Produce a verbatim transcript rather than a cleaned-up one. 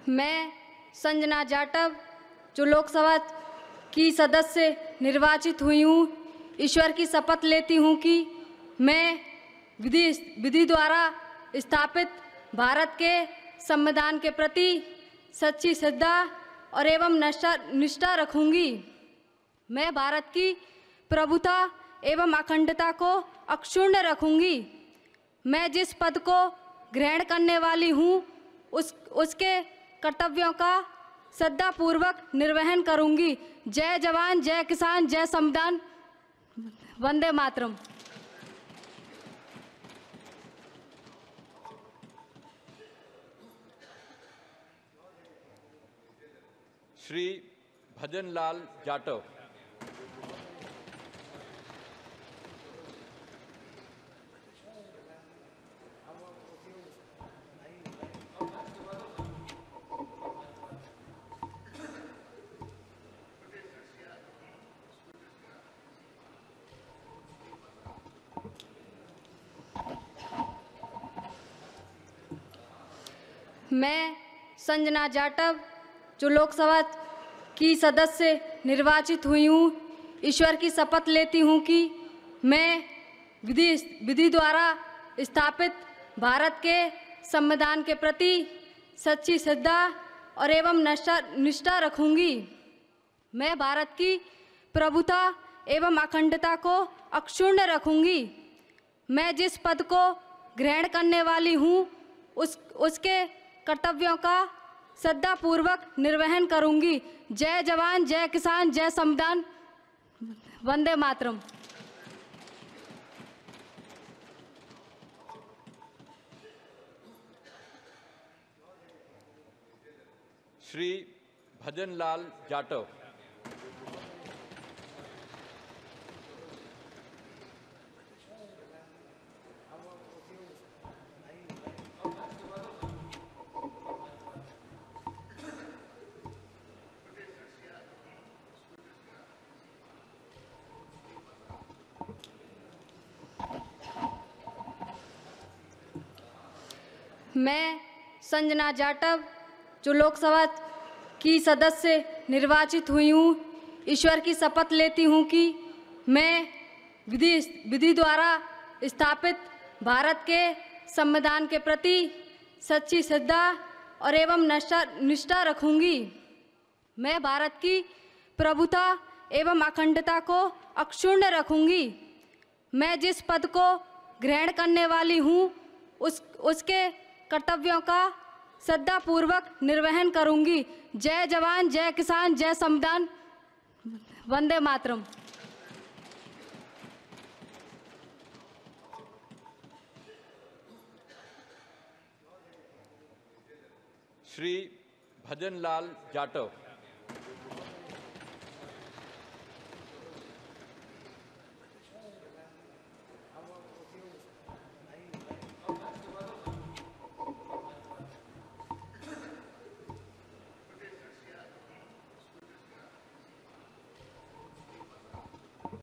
मैं संजना जाटव जो लोकसभा की सदस्य निर्वाचित हुई हूँ, ईश्वर की शपथ लेती हूँ कि मैं विधि विधि द्वारा स्थापित भारत के संविधान के प्रति सच्ची श्रद्धा और एवं निष्ठा निष्ठा रखूंगी। मैं भारत की प्रभुता एवं अखंडता को अक्षुण्ण रखूंगी। मैं जिस पद को ग्रहण करने वाली हूँ उस उसके कर्तव्यों का श्रद्धापूर्वक निर्वहन करूंगी। जय जवान, जय किसान, जय संविधान, वंदे मातरम। श्री भजनलाल जाटव। मैं संजना जाटव जो लोकसभा की सदस्य निर्वाचित हुई हूँ, ईश्वर की शपथ लेती हूँ कि मैं विधि विधि द्वारा स्थापित भारत के संविधान के प्रति सच्ची श्रद्धा और एवं निष्ठा निष्ठा रखूंगी। मैं भारत की प्रभुता एवं अखंडता को अक्षुण्ण रखूंगी। मैं जिस पद को ग्रहण करने वाली हूँ उस उसके कर्तव्यों का श्रद्धापूर्वक निर्वहन करूंगी। जय जवान, जय किसान, जय संविधान, वंदे मातरम। श्री भजनलाल जाटव। मैं संजना जाटव जो लोकसभा की सदस्य निर्वाचित हुई हूँ, ईश्वर की शपथ लेती हूँ कि मैं विधि विधि द्वारा स्थापित भारत के संविधान के प्रति सच्ची श्रद्धा और एवं निष्ठा निष्ठा रखूंगी। मैं भारत की प्रभुता एवं अखंडता को अक्षुण्ण रखूंगी। मैं जिस पद को ग्रहण करने वाली हूँ उस उसके कर्तव्यों का श्रद्धापूर्वक निर्वहन करूंगी। जय जवान, जय किसान, जय संविधान, वंदे मातरम। श्री भजनलाल जाटव।